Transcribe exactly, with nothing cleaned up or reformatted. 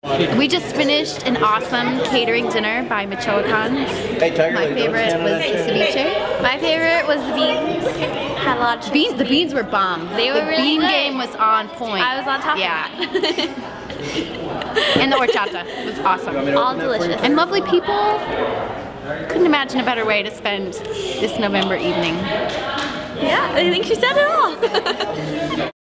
We just finished an awesome catering dinner by Michoacan. My favorite was the ceviche. My favorite was the beans. Had a lot of Bean, the beans were bomb. They were the really bean good. game was on point. I was on top yeah. of that. And the horchata was awesome. All delicious. And lovely people. Couldn't imagine a better way to spend this November evening. Yeah, I think she said it all.